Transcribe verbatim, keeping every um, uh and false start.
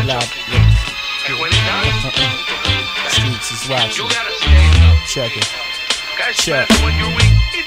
Loud. And when it does, Streets is watching. you gotta stay up. Check it. Guys, Check. when you're weak,